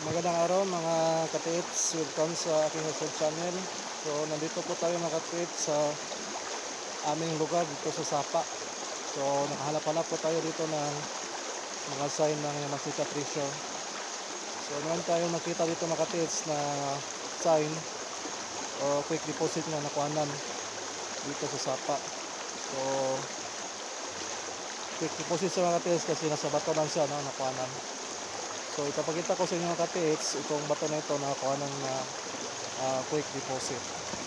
Magandang araw mga ka-tips, welcome sa aking YouTube channel. So nandito po tayo mga ka-tips sa aming lugar dito sa Sapa. So nakahanap-hanap po tayo dito ng mga sign ng Yamashita Treasure. So meron tayong nakita dito mga ka-tips na sign o quick deposit na nakuhanan dito sa Sapa. So quick deposit sa mga ka-tips kasi nasa bato lang siya nakuhanan. So ipapakita ko sa inyo mga ka-tips itong bato na ito nakakuha ng quick deposit.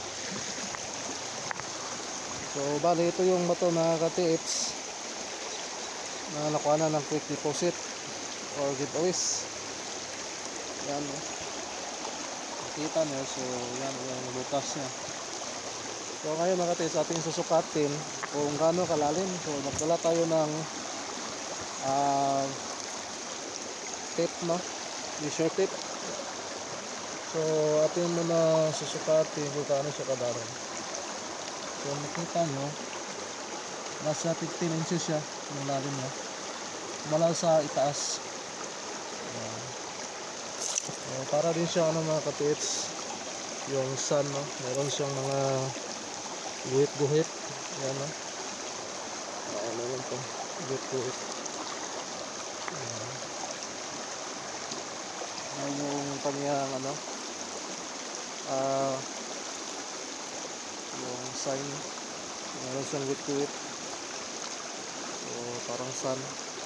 So bali ito yung bato na ka-tips na nakuha ng quick deposit or giveaways. Yan o. Nakita nyo. So yan yung butas nya. So ngayon mga ka-tips ating susukatin kung gaano kalalim. So nagdala tayo ng tape, no? Measure tape. So atin muna susukatin kung gaano siya kalalim. So makita nyo nasa 15 inches siya yung lalim niya mula sa itaas. So para din siya mga ka-tips yung sun, no? Meron siyang mga guhit-guhit. Yan, no? Meron po guhit-guhit. Yung kanyang yung sign, meron siyang wit-wit, so parang sun.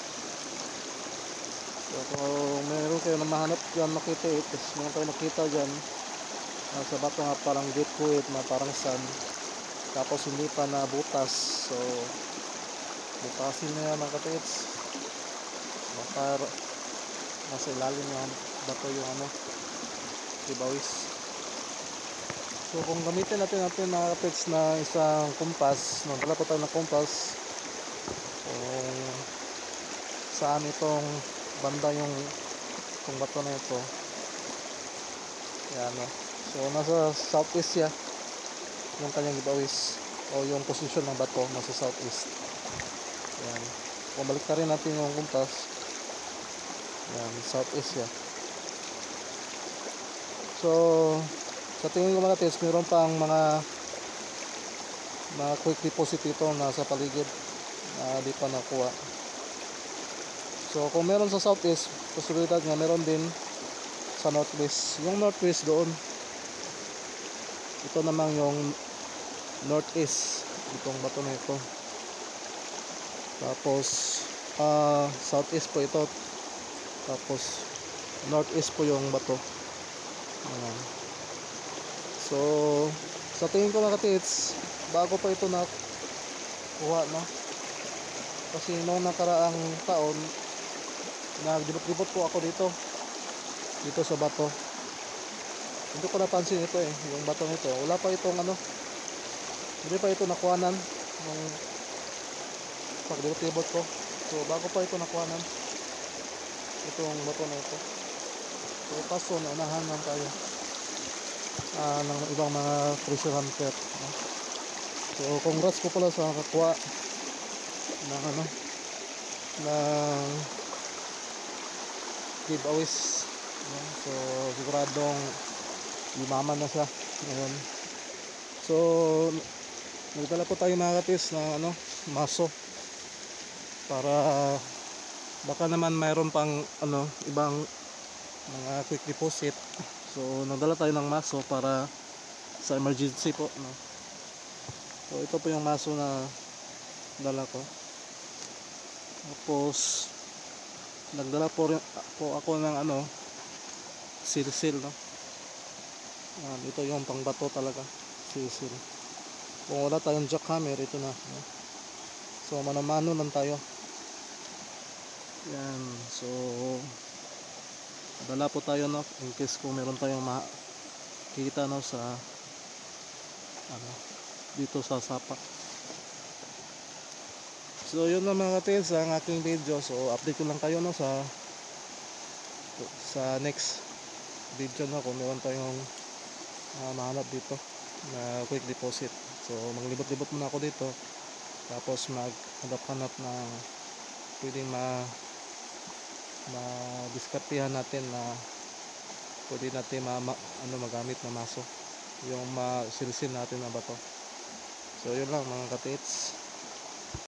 So kung meron kayo na mahanap dyan makita meron kayo nakita dyan sa bato nga parang wit-wit na parang sun tapos hindi pa na butas, so butasin na yan mga ka-tips. Baka nasa ilalim ng bato yung giveaways. So kung gamitin natin mga ka-tips na isang kumpas, wala pa tayo ng kumpas kung saan itong banda yung itong bato na ito. Yan, no? So nasa southeast siya yung kanyang giveaways o yung position ng bato nasa southeast. Yan. Kung balik na rin natin yung kumpas, yan, southeast siya. So sa tingin ko mga ka-tips mayroon pang mga quick deposit dito na sa paligid na di pa nakuha. So kung meron sa southeast, posibilidad nga meron din sa northwest. Yung northwest doon, ito namang yung northeast, itong bato na ito. Tapos southeast po ito, tapos northeast po yung bato. Ayan. So sa tingin ko mga ka-tips, bago pa ito nakuha, no? Kasi noong nakaraang taon nagdibot-dibot po ako dito sa bato. Hindi ko napansin ito yung bato nito. Wala pa itong hindi pa ito nakuhanan nung pagdibot-dibot ko. So bago pa ito nakuhanan itong bato na ito. So kaso naunahan lang tayo ng ibang mga treasure hunter, no? So congrats po pala sa nakakuha ng ng giveaways, no? So siguradong yumaman na siya ngayon. So nagdala po tayo mga ka-tips ng maso para baka naman mayroon pang ibang mga quick deposit. So nagdala tayo ng maso para sa emergency po, no? So ito po yung maso na dala ko. Tapos nagdala po ako ng silsil, no? Ito yung pangbato talaga, silsil. Kung wala tayong jackhammer, ito na, no? So mano-mano lang tayo. Yan. So dala po tayo, no, in case kung meron tayong makikita, no, sa dito sa Sapa. So yun lang mga ka-tips ang aking video. So update ko lang kayo, no, sa next video, no, kung meron tayong mahanap dito na quick deposit. So maglibot-libot muna ako dito, tapos maghanap-hanap na pwedeng ma-diskartehan natin na pwede natin magamit na maso yung masilsil natin na bato. So yun lang mga katits.